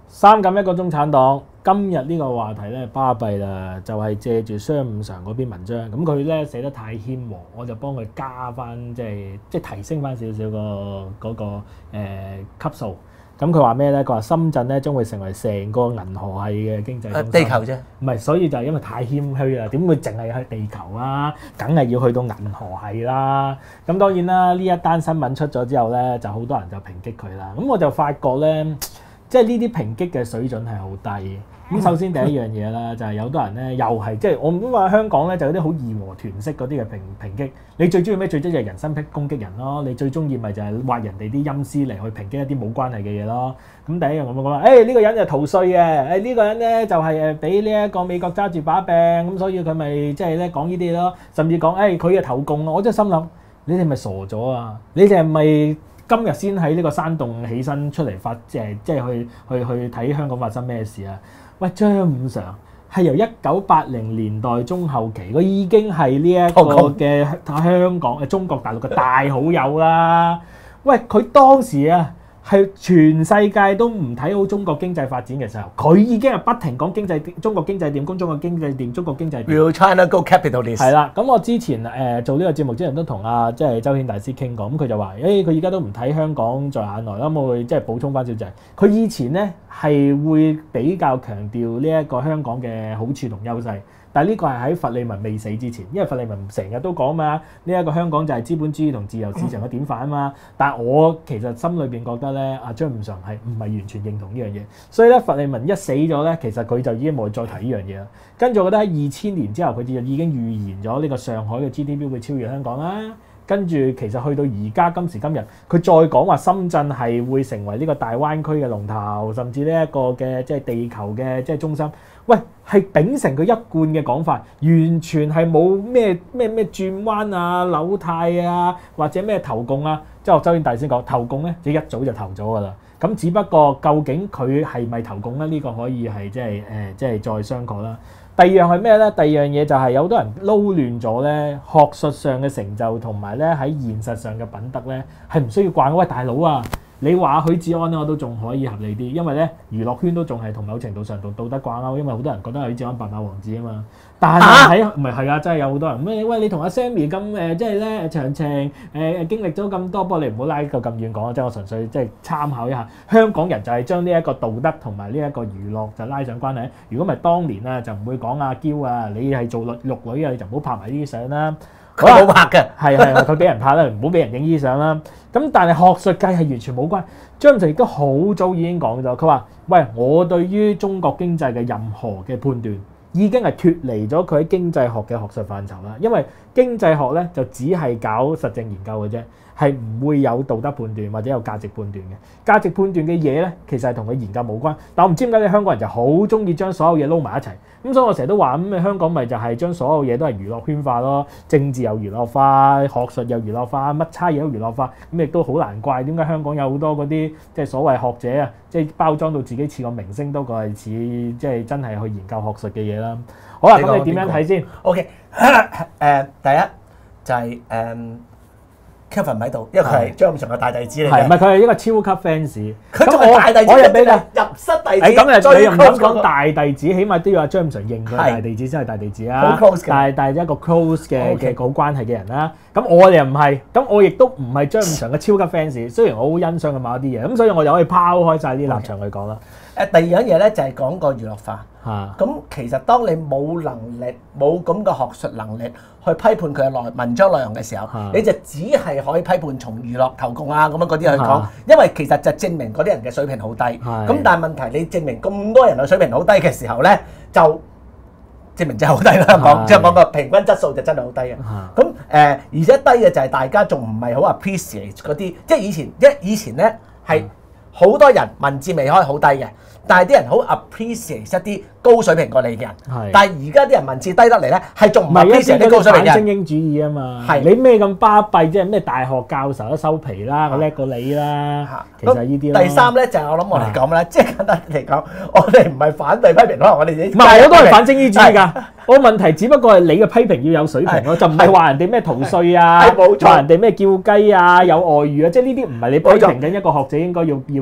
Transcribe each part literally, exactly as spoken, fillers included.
三減一個中產黨，今日呢個話題咧巴閉啦，就係、是、借住商五常嗰篇文章，咁佢咧寫得太謙和，我就幫佢加翻，即係即係提升翻少少個嗰、那個誒、呃、級數。咁佢話咩咧？佢話深圳咧將會成為成個銀河系嘅經濟中心。 地球啫， 唔係，所以就係因為太謙虛啦，點會淨係去地球啊？梗係要去到銀河系啦。咁當然啦，呢一單新聞出咗之後咧，就好多人就抨擊佢啦。咁我就發覺咧。即係呢啲抨擊嘅水準係好低。咁首先第一樣嘢啦，就係有多人咧，又係即係我唔話香港咧，就有啲好義和團式嗰啲嘅抨抨擊。你最中意咩？最中意就係人身攻擊人咯。你最中意咪就係挖人哋啲陰私嚟去抨擊一啲冇關係嘅嘢咯。咁第一樣我咪講啦，誒呢個人就逃稅嘅，誒呢個人咧就係誒俾呢一個美國揸住把柄，咁所以佢咪即係咧講呢啲咯。甚至講誒佢嘅投共啊，我真係心諗你哋咪傻咗啊！你哋係咪？今日先喺呢個山洞起身出嚟發，即係即係去去去睇香港發生咩事啊！喂，張五常係由一九八零年代中後期，佢已經係呢一個嘅香港誒中國大陸嘅大好友啦。喂，佢當時啊〜係全世界都唔睇好中國經濟發展嘅時候，佢已經係不停講經濟中國經濟點，中國經濟點，中國經濟點。 Will China go capitalist？係啦，咁我之前誒、呃、做呢個節目之前都同阿即係周顯大師傾過，咁佢就話：誒佢而家都唔睇香港在眼內啦。咁我會即係補充翻少少，佢以前咧係會比較強調呢一個香港嘅好處同優勢。但係呢個係喺佛利民未死之前，因為佛利民成日都講嘛，呢、這、一個香港就係資本主義同自由市場嘅典範啊嘛。但係我其實心裏邊覺得咧，阿張五常係唔係完全認同呢樣嘢，所以咧佛利民一死咗咧，其實佢就已經冇再提呢樣嘢啦。跟住我覺得喺二千年之後，佢就已經預言咗呢個上海嘅 G D P 會超越香港啦。跟住其實去到而家今時今日，佢再講話深圳係會成為呢個大灣區嘅龍頭，甚至呢一個嘅即係地球嘅即係中心。喂，係秉承佢一貫嘅講法，完全係冇咩咩咩轉彎啊、扭軚啊，或者咩投共啊。即係學周顯大師講投共咧，即一早就投咗噶啦。咁只不過究竟佢係咪投共咧？呢、這個可以係即係誒，即係再商榷啦。第二樣係咩咧？第二樣嘢就係有好多人撈亂咗咧，學術上嘅成就同埋咧喺現實上嘅品德咧，係唔需要掛。喂，大佬啊！你話許志安咧，我都仲可以合理啲，因為咧娛樂圈都仲係同某程度上同道德掛鈎，因為好多人覺得許志安白馬王子啊嘛。但係喺唔係係啊，真係有好多人咩？喂，你同阿 Sammy 咁誒，即係咧長情誒、呃、經歷咗咁多，不過你唔好拉個咁遠講，即係我純粹即係參考一下。香港人就係將呢一個道德同埋呢一個娛樂就拉上關係。如果唔係當年啊，就唔會講阿嬌啊，你係做玉女啊，你就唔好拍埋呢啲相啦。 佢冇拍嘅， 係係佢俾人拍啦，唔好俾人影呢啲相啦。咁但係學術界係完全冇關。張五常亦都好早已經講咗，佢話：喂，我對於中國經濟嘅任何嘅判斷，已經係脫離咗佢喺經濟學嘅學術範疇啦。因為經濟學咧就只係搞實證研究嘅啫，係唔會有道德判斷或者有價值判斷嘅。價值判斷嘅嘢咧，其實係同佢研究冇關。但我唔知點解你香港人就好中意將所有嘢撈埋一齊。咁所以我成日都話咁，香港咪就係將所有嘢都係娛樂圈化咯，政治又娛樂化，學術又娛樂化，乜差嘢都娛樂化。咁亦都好難怪點解香港有好多嗰啲即係所謂學者啊，即係包裝到自己似個明星多過係似即係真係去研究學術嘅嘢啦。好啦，咁你點樣睇先 ？OK， 誒、呃、第一就係、是、誒。嗯Kevin 唔喺度，因為佢係張五常嘅大弟子嚟嘅。 係，唔係佢係一個超級 fans。 佢仲係大弟子， 我又比較入室弟子。 誒咁你又唔敢講大弟子，起碼都要阿張五常認佢大弟子先係大弟子啊。 好 close 嘅， 但係但係一個 close 嘅嘅好關係嘅人啦。咁我哋又唔係，咁我亦都唔係張五常嘅超級 fans。雖然我好欣賞佢某一啲嘢，咁所以我就可以拋開曬啲立場去講啦。 誒，第二樣嘢咧就係講個娛樂化。 嚇。 咁其實當你冇能力、冇咁嘅學術能力去批判佢嘅內文章內容嘅時候，你就只係可以批判從娛樂投共啊咁樣嗰啲去講，因為其實就證明嗰啲人嘅水平好低。咁但係問題你證明咁多人嘅水平好低嘅時候咧，就證明真係好低啦。講即係講個平均質素就真係好低嘅。咁誒，而且低嘅就係大家仲唔係好 appreciate 嗰啲，即係以前一以前咧係好多人文字未開好低嘅。但係啲人好 appreciate 一啲高水平過你嘅人，但係而家啲人文字低得嚟咧，係仲唔 appreciate 啲高水平嘅人？ 精英主義啊嘛，係你咩咁巴閉啫？咩大學教授都收皮啦，我叻過你啦。其實呢啲第三咧就係我諗我嚟講啦，即係簡單嚟講，我哋唔係反對批評，可能我哋自己唔係我都係反精英主義㗎。我問題只不過係你嘅批評要有水平咯，就唔係話人哋咩逃稅啊，話人哋咩叫雞啊、有外遇啊，即係呢啲唔係你批評緊一個學者應該要要做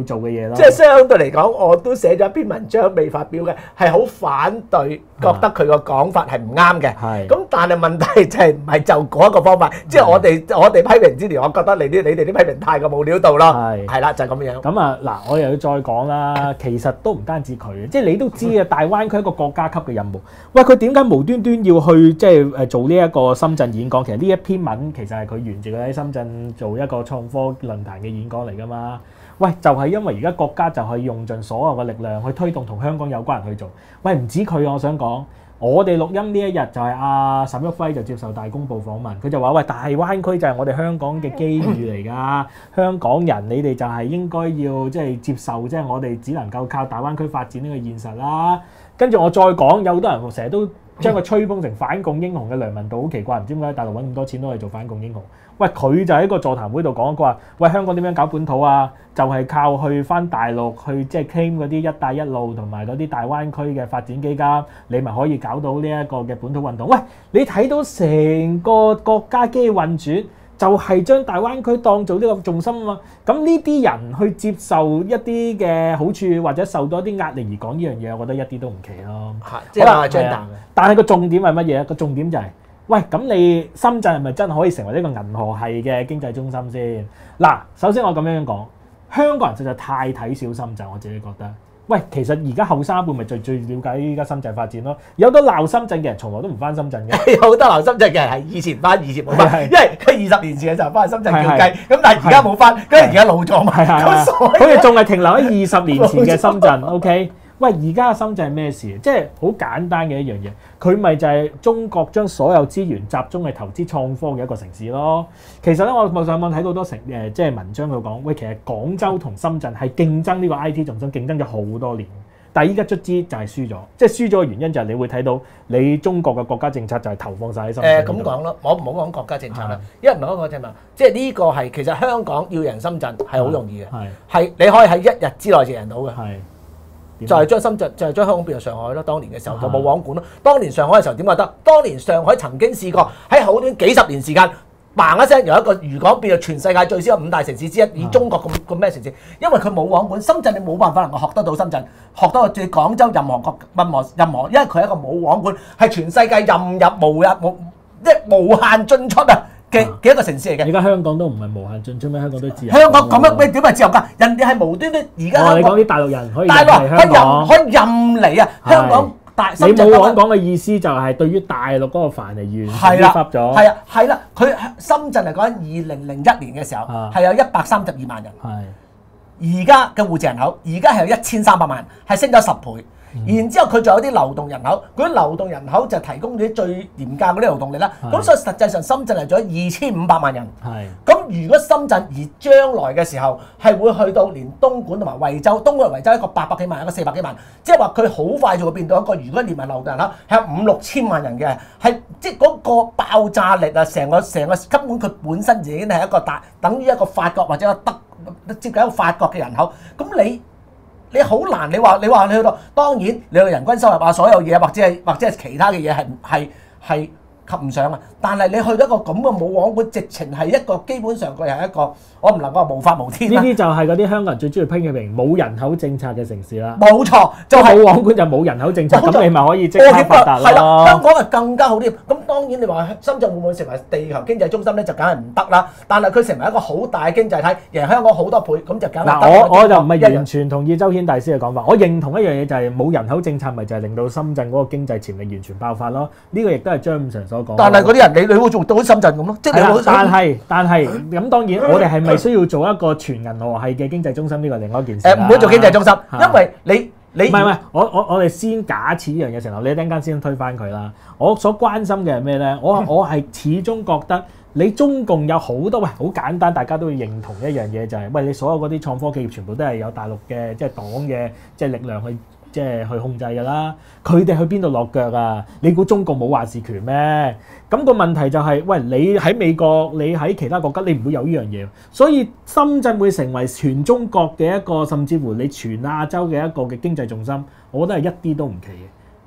做嘅嘢咯。 即係相對嚟講，我都寫咗一篇文章未發表嘅，係好反對，覺得佢個講法係唔啱嘅。 係。 咁但係問題就係唔係就嗰一個方法，即係我哋我哋批評之前，我覺得你啲你哋啲批評太過冇料到咯。 係。 係啦，就係咁樣。 咁啊嗱，我又要再講啦，其實都唔單止佢，即係你都知啊，大灣區一個國家級嘅任務。喂，佢點解無端端要去即係誒做呢一個深圳演講？其實呢一篇文其實係佢沿住佢喺深圳做一個創科論壇嘅演講嚟㗎嘛。喂，就係因為而家國家就係用盡所有嘅力量去推動同香港有關人去做。喂，唔止佢，我想講，我哋錄音呢一日就係阿沈旭輝就接受大公報訪問，佢就話：喂，大灣區就係我哋香港嘅機遇嚟㗎，香港人你哋就係應該要即係接受，即係我哋只能夠靠大灣區發展呢個現實啦。跟住我再講，有好多人成日都將佢吹捧成反共英雄嘅梁文道，好奇怪，唔知點解大陸揾咁多錢都係做反共英雄。喂，佢就喺個座談會度講，佢話：喂，香港點樣搞本土啊？就係、是、靠去翻大陸去即係 claim 嗰啲一帶一路同埋嗰啲大灣區嘅發展基金，你咪可以搞到呢一個嘅本土運動。喂，你睇到成個國家機運轉，就係、是、將大灣區當做呢個重心啊嘛。咁呢啲人去接受一啲嘅好處，或者受到一啲壓力而講呢樣嘢，我覺得一啲都唔奇咯。 即係話張達嘅。 但係個重點係乜嘢？個重點就係、是。喂，咁你深圳係咪真係可以成為呢個銀河系嘅經濟中心先？嗱，首先我咁樣講，香港人實在太睇小深圳，我自己覺得。喂，其實而家後生一輩咪最最了解依家深圳發展咯。有得鬧深圳嘅人，從來都唔翻深圳嘅。 有得鬧深圳嘅人係以前翻，以前冇翻，因為佢二十年前嘅時候翻去深圳叫雞，咁但係而家冇翻，跟住而家老咗嘛。咁所以佢哋仲係停留喺二十年前嘅深圳。OK。喂，而家嘅深圳係咩事？即係好簡單嘅一樣嘢，佢咪就係中國將所有資源集中去投資創科嘅一個城市咯。其實咧，我我上網睇到好多成誒即係文章佢講，喂，其實廣州同深圳係競爭呢個 I T 重心，競爭咗好多年。但係依家卒之就係輸咗，即係輸咗嘅原因就係你會睇到你中國嘅國家政策就係投放晒喺深圳。 誒咁講咯，我唔好講國家政策啦，因為唔係嗰個政策，即係呢個係其實香港要贏深圳係好容易嘅，係你可以喺一日之內就贏到嘅。就係將深圳，就係將香港變成上海咯。當年嘅時候就冇網管咯。當年上海嘅時候點解得？當年上海曾經試過喺好短幾十年時間，嘭一聲由一個漁港變做全世界最少有五大城市之一，以中國咁咁咩城市？因為佢冇網管，深圳你冇辦法能夠學得到深圳，學到最廣州任何國任何任何，因為佢係一個冇網管，係全世界任入無入無即係無限進出啊！嘅嘅一個城市嚟嘅， 而家香港都唔係無限進出咩？香港都自由。 香港咁樣咩點係自由㗎？人哋係無端端而家。 哦，你講啲大陸人可以入嚟香港， 可以任嚟啊！香港大你冇講講嘅意思就係對於大陸嗰個繁嚟完全覆咗。 係啊係啦，佢深圳嚟講，二零零一年嘅時候係有一百三十二萬人。係。而家嘅戶籍人口，而家係有一千三百萬，係升咗十倍。然之後佢仲有啲流動人口，嗰啲流動人口就提供啲最廉價嗰啲勞動力啦。咁所以實際上深圳嚟咗二千五百萬人。係。咁如果深圳而將來嘅時候係會去到連東莞同埋惠州，東莞同惠州一個八百幾萬，一個四百幾萬，即係話佢好快就會變到一個，如果連埋流動人口係有五六千萬人嘅，係即係嗰個爆炸力啊！成個成個根本佢本身已經係一個大，等於一個法國或者一個德接近一個法國嘅人口。咁你？你好難，你話你話你去到，當然你個人均收入啊，所有嘢或者係或者係其他嘅嘢係係係及唔上啊！但係你去到一個咁嘅冇網管，直情係一個基本上佢係一個，我唔能夠話無法無天。呢啲就係嗰啲香港人最中意批評冇人口政策嘅城市啦。 冇錯，就係、是、 冇網管就冇人口政策，咁你咪可以即刻發達咯。係啦， 香港係更加好啲。咁當然你話深圳會唔會成為地球經濟中心咧？就梗係唔得啦。但係佢成為一個好大嘅經濟體，贏香港好多倍，咁就梗係得。 嗱，我我就唔係完全同意周顯大師嘅講法。我認同一樣嘢就係冇人口政策，咪就係令到深圳嗰個經濟潛力完全爆發咯。呢、這個亦都係張五常所講。 但係嗰啲人。你你會做到深圳咁咯，即係你但係但係咁當然，我哋係咪需要做一個全銀河系嘅經濟中心？呢個另外一件事。誒唔好做經濟中心，因為你你唔係唔係，我我我哋先假設呢樣嘢成立，你一陣間先推翻佢啦。我所關心嘅係咩咧？我我係始終覺得你中共有好多喂，好簡單，大家都會認同一樣嘢就係、是、喂，你所有嗰啲創科企業全部都係有大陸嘅即係黨嘅即係力量去。即係去控制㗎啦，佢哋去邊度落腳啊？你估中共冇話事權咩？咁個問題就係，喂，你喺美國，你喺其他國家，你唔會有呢樣嘢，所以深圳會成為全中國嘅一個，甚至乎你全亞洲嘅一個嘅經濟重心，我覺得係一啲都唔奇嘅。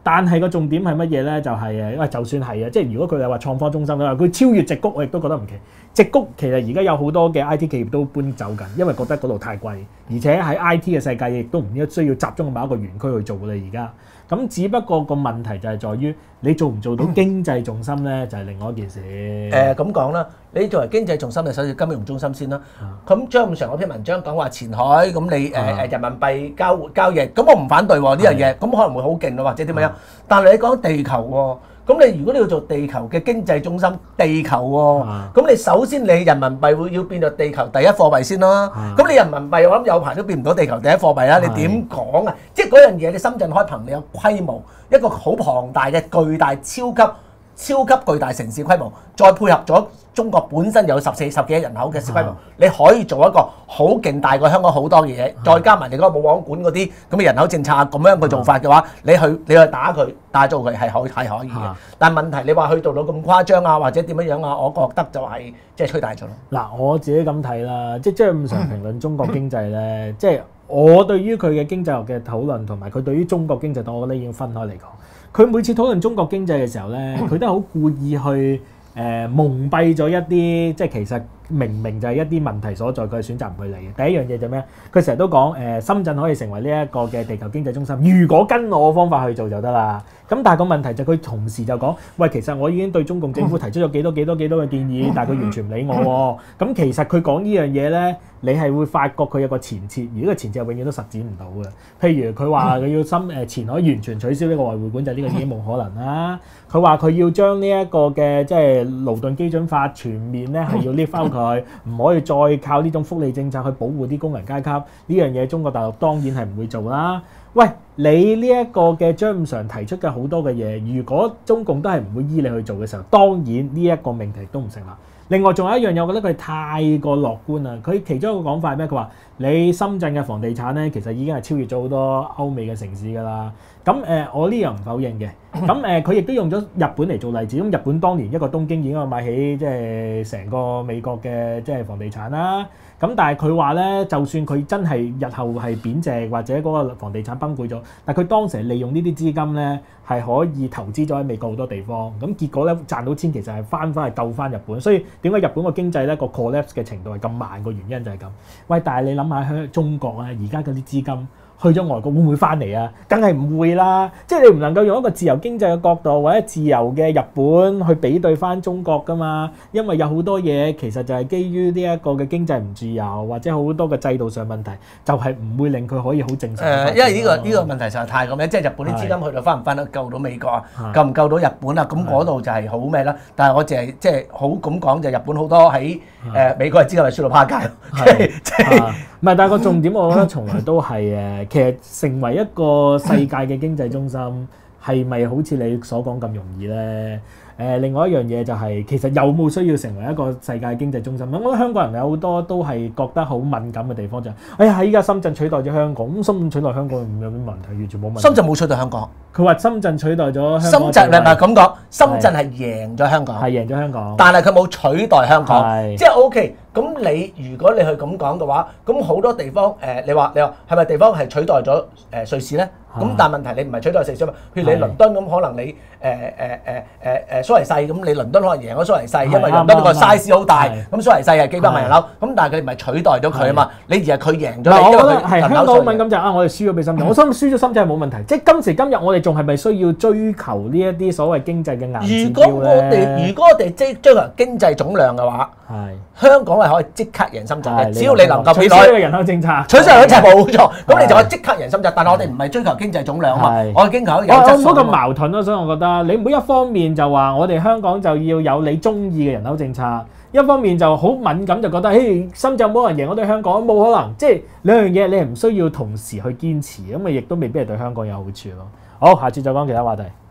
但係個重點係乜嘢咧？就係誒，因為就算係啊，即係如果佢係話創科中心啦，佢超越矽谷，我亦都覺得唔奇。矽谷其實而家有好多嘅 I T 企業都搬走緊，因為覺得嗰度太貴，而且喺 I T 嘅世界亦都唔應該需要集中喺某一個園區去做啦。而家咁只不過個問題就係在於你做唔做到經濟重心咧，就係另外一件事。 誒咁講啦，你作為經濟重心，你首先金融中心先啦。咁張五常嗰篇文章講話前海，咁你誒誒人民幣交交易，咁我唔反對喎呢樣嘢，咁可能會好勁咯，或者點樣？但係你講地球喎。咁你如果你要做地球嘅經濟中心，地球喎，咁你首先你人民幣會要變到地球第一貨幣先啦。咁你人民幣我諗有排都變唔到地球第一貨幣啦。你點講啊？即係嗰樣嘢，你深圳開憑你有規模，一個好龐大嘅巨大超級超級巨大城市規模，再配合咗中國本身有十四十幾億人口嘅市規模，你可以做一個好勁大過香港好多嘅嘢，再加埋你嗰個冇網管嗰啲咁嘅人口政策咁樣嘅做法嘅話，你去你去打佢打造佢係可係可以嘅。但係問題你話去到到咁誇張啊，或者點樣樣啊，我覺得就係即係吹大咗咯。嗱， 我自己咁睇啦，即係張五常評論中國經濟咧，即係我對於佢嘅經濟學嘅討論同埋佢對於中國經濟，我覺得已經分開嚟講。佢每次討論中國經濟嘅時候咧，佢都係好故意去誒、呃、蒙蔽咗一啲，即係其實明明就係一啲問題所在，佢選擇唔去理嘅。第一樣嘢就咩？佢成日都講誒、呃、深圳可以成為呢一個嘅地球經濟中心，如果跟我嘅方法去做就得啦。咁但係個問題就佢同時就講，喂，其實我已經對中共政府提出咗幾多幾多幾多嘅建議，但係佢完全唔理我喎。咁其實佢講呢樣嘢咧，你係會發覺佢有個前設，而呢個前設係永遠都實踐唔到嘅。譬如佢話佢要深誒前海完全取消呢個外匯管制，呢個已經冇可能啦。佢話佢要將呢一個嘅即係勞動基準法全面咧係要 lift 翻佢，唔可以再靠呢種福利政策去保護啲工人階級。呢樣嘢中國大陸當然係唔會做啦。喂，你呢一個嘅張五常提出嘅好多嘅嘢，如果中共都係唔會依你去做嘅時候，當然呢一個命題都唔成立。另外仲有一樣嘢，我覺得佢太過樂觀啦。佢其中一個講法係咩？佢話你深圳嘅房地產咧，其實已經係超越咗好多歐美嘅城市㗎啦。咁誒、呃，我呢樣唔否認嘅。咁誒，佢、呃、亦都用咗日本嚟做例子。咁日本當年一個東京已經可以買起即係成個美國嘅即係房地產啦。咁但係佢話咧，就算佢真係日後係貶值或者嗰個房地產崩潰咗，但係佢當時利用呢啲資金咧係可以投資咗喺美國好多地方。咁結果咧賺到錢，其實係翻翻去救翻日本。所以點解日本個經濟咧個 collapse 嘅程度係咁慢？個原因就係咁。喂，但係你諗下香中國啊，而家嗰啲資金去咗外國會唔會翻嚟啊？梗係唔會啦！即係你唔能夠用一個自由經濟嘅角度或者自由嘅日本去比對翻中國㗎嘛？因為有好多嘢其實就係基於呢一個嘅經濟唔自由或者好多嘅制度上問題，就係、是、唔會令佢可以好正常。誒、呃， 因為呢、這個呢、這個問題實在太咁樣，即係日本啲資金去到翻唔翻得救到美國啊？救唔救到日本啊？咁嗰度就係好咩啦？但係我淨係即係好咁講，就日本好多喺誒、呃、美國嘅資金係輸到趴街，即係即係。 唔係，但係個重點，我覺得從來都係誒，其實成為一個世界嘅經濟中心，係咪好似你所講咁容易咧？誒、呃，另外一樣嘢就係、是，其實有冇需要成為一個世界經濟中心？我覺得香港人有好多都係覺得好敏感嘅地方就係、是，哎呀，依家深圳取代咗香港，咁深圳取代香港有咩問題？完全冇問題。 深圳冇取代香港。佢話深圳取代咗香港。 深圳係咪咁講？深圳係贏咗香港。係贏咗香港。但係佢冇取代香港。即係 OK。咁你如果你去咁講嘅話，咁好多地方誒、呃，你話你話係咪地方係取代咗誒、呃、瑞士咧？咁但係問題你唔係取代瑞士嘛？譬如你倫敦咁，可能你誒誒誒誒誒蘇黎世咁，你倫敦可能贏咗蘇黎世，因為倫敦個 size 好大，咁蘇黎世係幾百萬人樓，咁但係佢唔係取代咗佢啊嘛，你而係佢贏咗你，因為佢人口香港敏感就係啊，我哋輸咗俾深圳，我心輸咗深圳係冇問題，即係今時今日我哋仲係咪需要追求呢一啲所謂經濟嘅硬指標咧？ 如果我哋如果我哋即係追求經濟總量嘅話，係香港係可以即刻贏深圳嘅，只要你能夠俾落去人口政策， 取消人口政策冇錯，咁你就可以即刻贏深圳。但係我哋唔係追求經濟總量啊嘛，我係經濟有質素。 我唔好咁矛盾咯，所以我覺得你每一方面就話我哋香港就要有你中意嘅人口政策，一方面就好敏感就覺得，嘿，深圳冇人贏我哋香港，冇可能。即係兩樣嘢，你係唔需要同時去堅持，咁啊亦都未必係對香港有好處咯。好，下次再講其他話題。